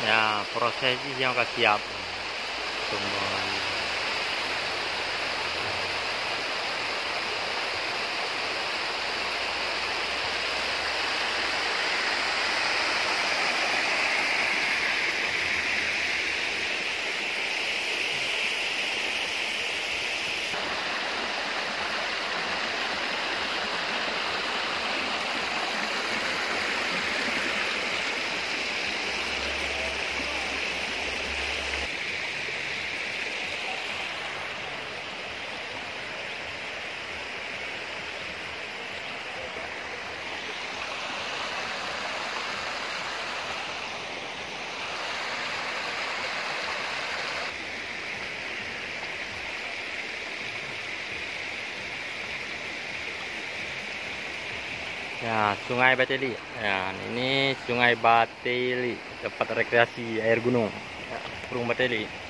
Ya, prosesi yang akan siap semua. Ya, Sungai Bateli. Ya, ini Sungai Bateli, tempat rekreasi air gunung. Ya, Burung Bateli.